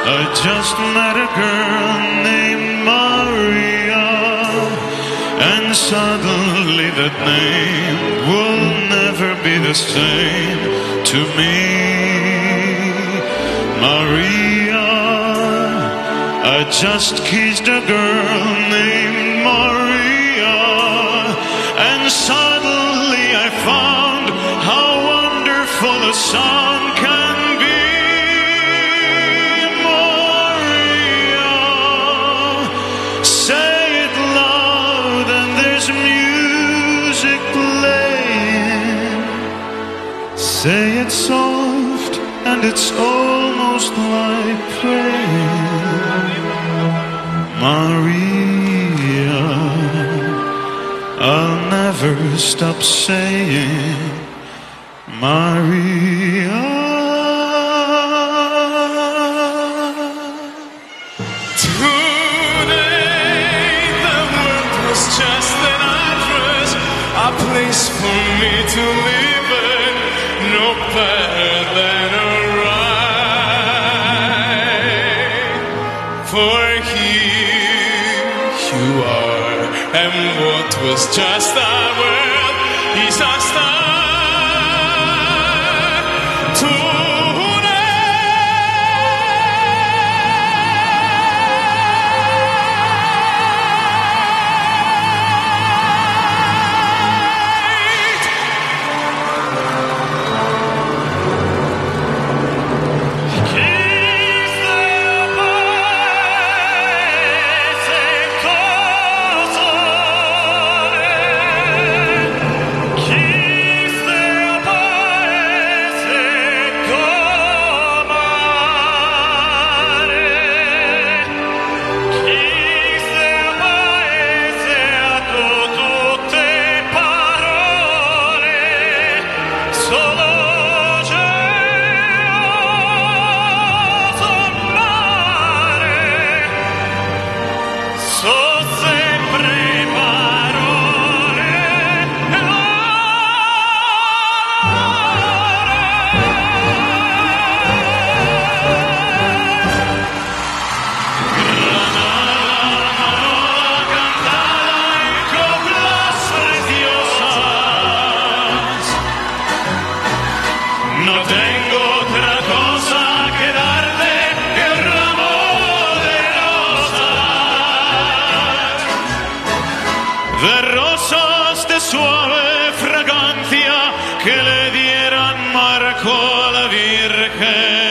I just met a girl named Maria, and suddenly that name will never be the same to me. Maria, I just kissed a girl named Maria, and suddenly I found how wonderful a song can be. Maria, say it loud and there's music playing. Say it soft and it's almost like praying. Maria, I'll never stop saying Maria. Today the world was just an address, a place for me to live in, no better than a ride. For here you are, and what was just a word is a star. No tengo otra cosa que darte que un ramo de rosas de suave fragancia que le dieran Marco a la Virgen.